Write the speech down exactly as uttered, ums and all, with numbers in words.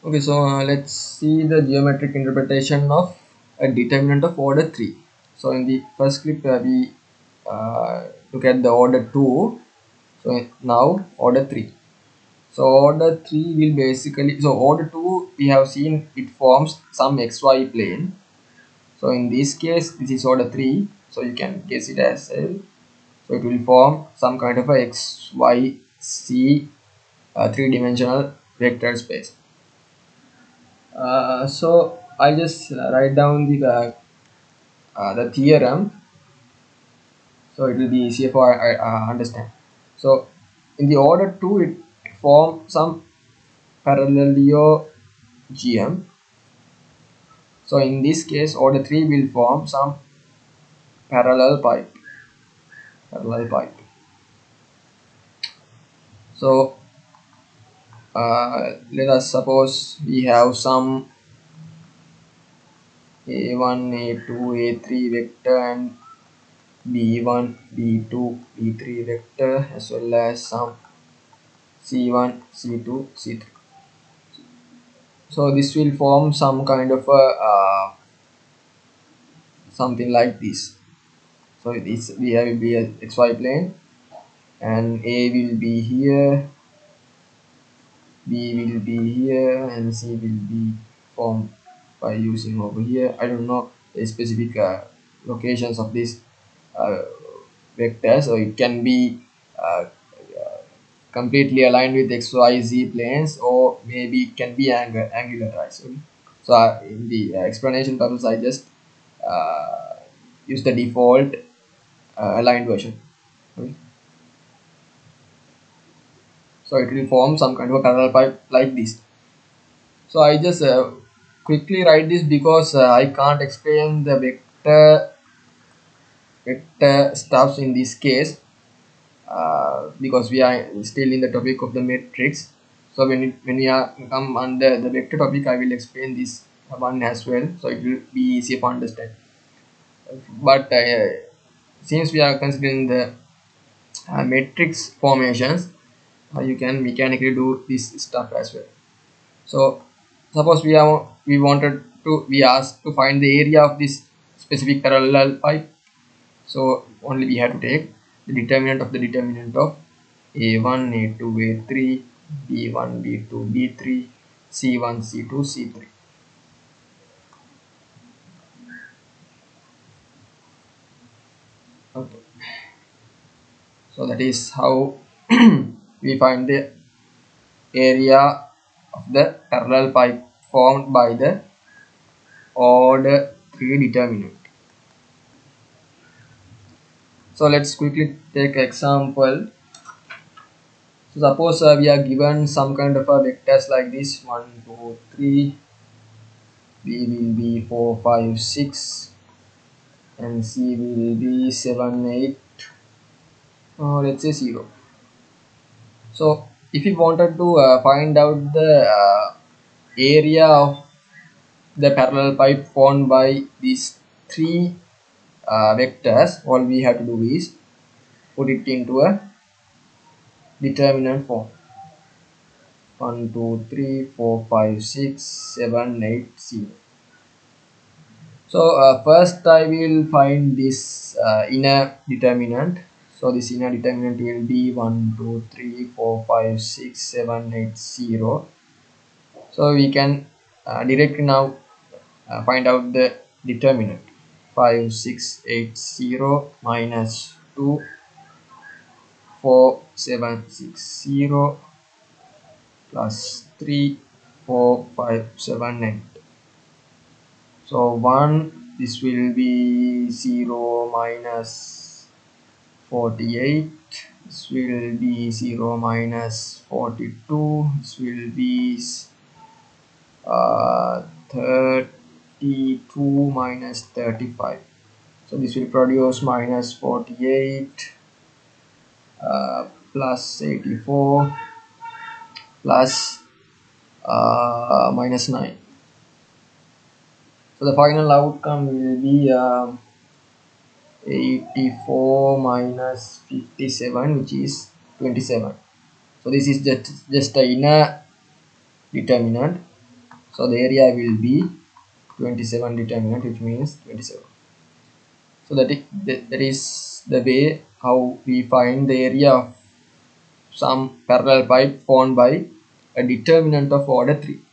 Okay, so uh, let's see the geometric interpretation of a determinant of order three. So in the first clip uh, we uh, look at the order two. So now order three. So order three will basically, so order two we have seen it forms some xy plane. So in this case this is order three, so you can guess it as L. So it will form some kind of a x y c uh, three-dimensional vector space. Uh, so I'll just uh, write down the uh, uh, the theorem, so it will be easier for I, uh, understand. So in the order two, it form some parallelogram. So in this case, order three will form some parallel pipe. Parallel pipe. So uh, let us suppose we have some a one, a two, a three vector and b one, b two, b three vector as well as some c one, c two, c three. So this will form some kind of a uh, something like this. So this we have will be a xy plane, and a will be here, b will be here, and c will be formed by using over here. I don't know the specific uh, locations of this uh, vector, so it can be uh, completely aligned with X Y Z planes, or maybe it can be angle angularized. Okay? So uh, in the uh, explanation purpose, I just uh, use the default uh, aligned version. Okay? So it will form some kind of a parallel pipe like this. So I just uh, quickly write this because uh, I can't explain the vector vector stuffs in this case, uh, because we are still in the topic of the matrix. So when it, when we are come under the vector topic, I will explain this one as well, so it will be easier to understand. But uh, since we are considering the uh, matrix formations, uh, you can mechanically do this stuff as well. So suppose we are we wanted to we asked to find the area of this specific parallel pipe. So only we have to take the determinant of the determinant of a one, a two, a three, b one, b two, b three, c one, c two, c three. Okay. So that is how we find the area of the parallel pipe formed by the order three determinant. So let's quickly take example. So suppose uh, we are given some kind of a vectors like this one, two, three, b will be four, five, six, and c will be seven, eight, or let's say zero. So if you wanted to uh, find out the uh, area of the parallel pipe formed by these three uh, vectors, all we have to do is put it into a determinant form. one, two, three, four, five, six, seven, eight, zero. So uh, first I will find this uh, inner determinant. So this inner determinant will be one, two, three, four, five, six, seven, eight, zero. So we can uh, directly now uh, find out the determinant. five, six, eight, zero minus two, four, seven, six, zero plus three, four, five, seven, eight. So one, this will be zero minus forty-eight, this will be zero minus forty-two, this will be uh, thirty-two minus thirty-five. So this will produce minus forty-eight uh, plus eighty-four plus uh, minus nine. So the final outcome will be um, eighty-four minus fifty-seven, which is twenty-seven. So this is just just the inner determinant. So the area will be twenty-seven determinant, which means twenty-seven. So that is, that is the way how we find the area of some parallel pipe formed by a determinant of order three.